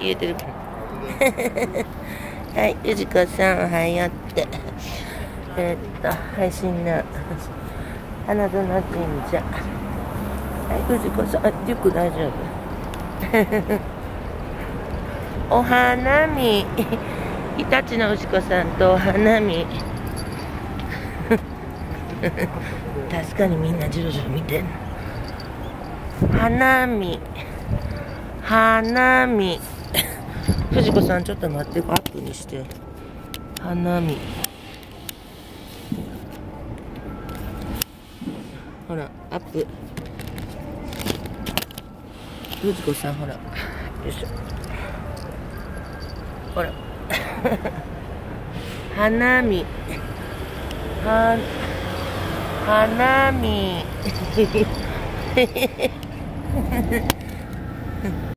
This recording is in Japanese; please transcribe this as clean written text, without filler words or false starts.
言えてるはい、藤子さんおはようって。配信の花園神社。はい、藤子さん、リュック大丈夫お花見イタチの藤子さんとお花見確かにみんなじろじろ見てんの。花見藤子さんちょっと待って、アップにして花見ほらアップ藤子さんほらよいしょほら花見花見